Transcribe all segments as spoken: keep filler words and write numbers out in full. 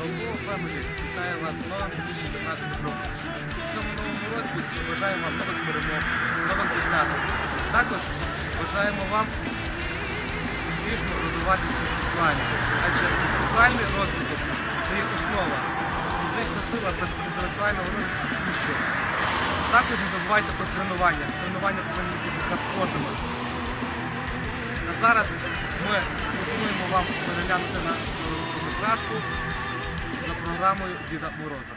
Алкоголь Фемелі вітає вас з новим дві тисячі чотирнадцятим роком. У цьому новому році бажаємо вам нових перемог, нових досягнень. Також бажаємо вам успішно розвиватися інтелектуально. Адже інтелектуальний розвиток – це є основа. Фізична сила без інтелектуального розвитку – ніщо. Також не забувайте про тренування. Тренування повинні бути хардкорними. А зараз ми пропонуємо вам переглянути нашу короткометражку за програмою Діда Мороза.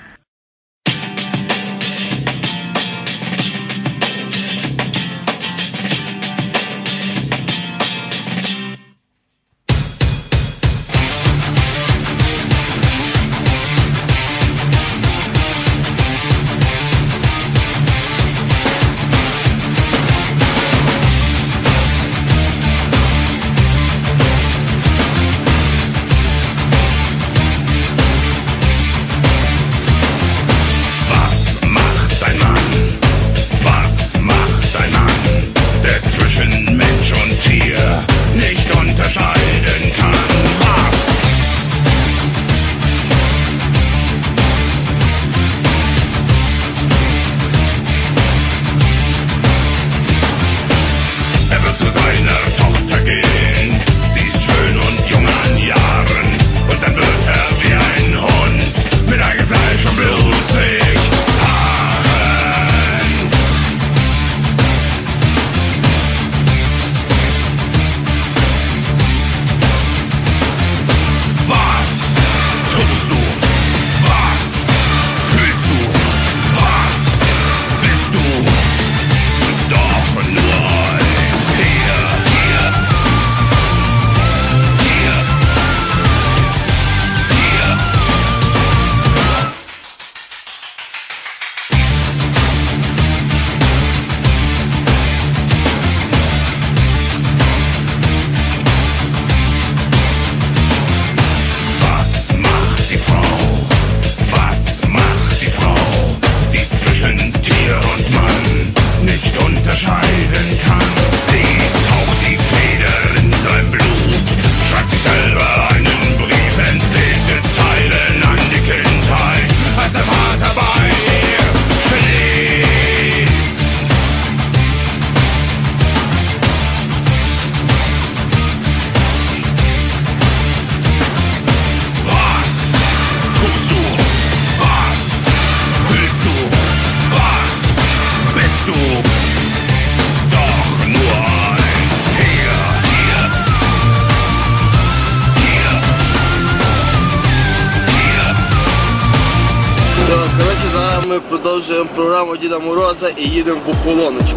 Коротше, зараз ми продовжуємо програму Діда Мороза і їдемо в Ополоночку.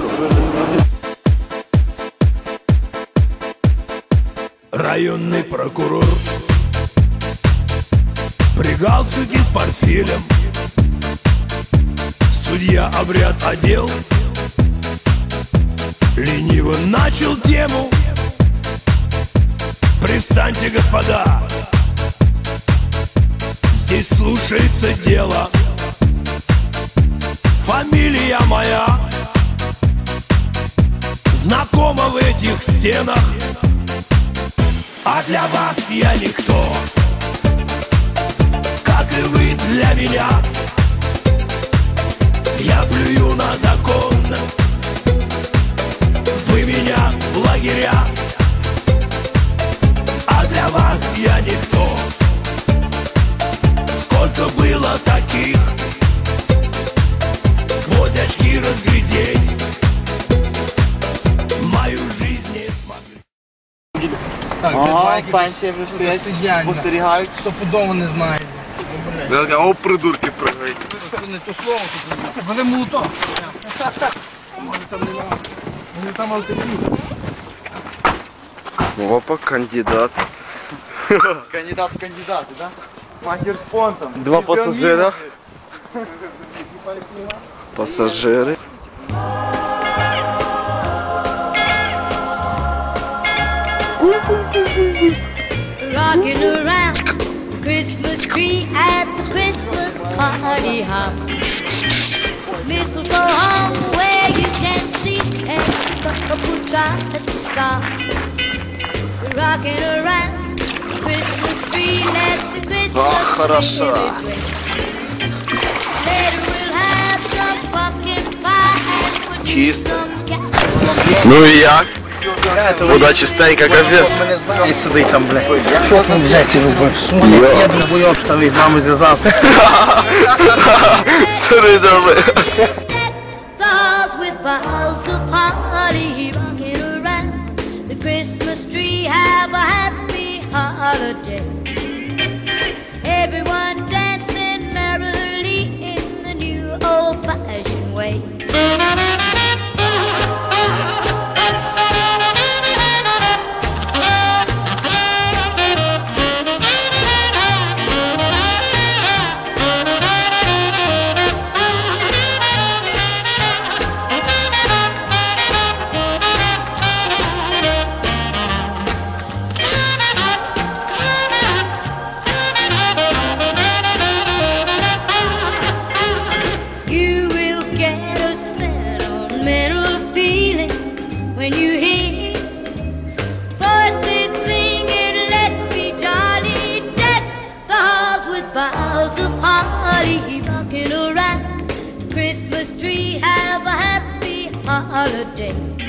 Районный прокурор пригал судьи с портфелем. Судья обряд одел, лениво начал тему. Пристаньте, господа, здесь слушается дело. Фамилия моя знакома в этих стенах, а для вас я никто, как и вы для меня. Я плюю на закон, вы меня в лагеря, а для вас я никто. Сколько было таких, сквозь очки разглядеть мою жизнь не смогли. Ага, пенсія вже стоять, спостерігають. Стопудово не знають. О, придурки пригають. Не то слово, вони молоток. Може там немає. Може там алкоголь. Опа, кандидат. Кандидат в кандидати, так? Мастер з понтом. Два пасажира. Пасажири. Rocking around the Christmas tree at the Christmas party hop. Mistletoe hung where you can see, and the couple tries to stop. Rocking around the Christmas tree, let the Christmas хорошо. Чисто. Ну и я? Вода чистенька, капець. І сидить там, блядь. Що там вже ці робив? Я другий обставий з нами зв'язався. Середали. Stars with boughs of holly rocking around the Christmas tree. Have a happy holiday. Everyone dancing merrily in the new old-fashioned way. You will get a sentimental feeling when you hear voices singing, let's be jolly. Deck the halls with boughs of holly rocking around the Christmas tree. Have a happy holiday.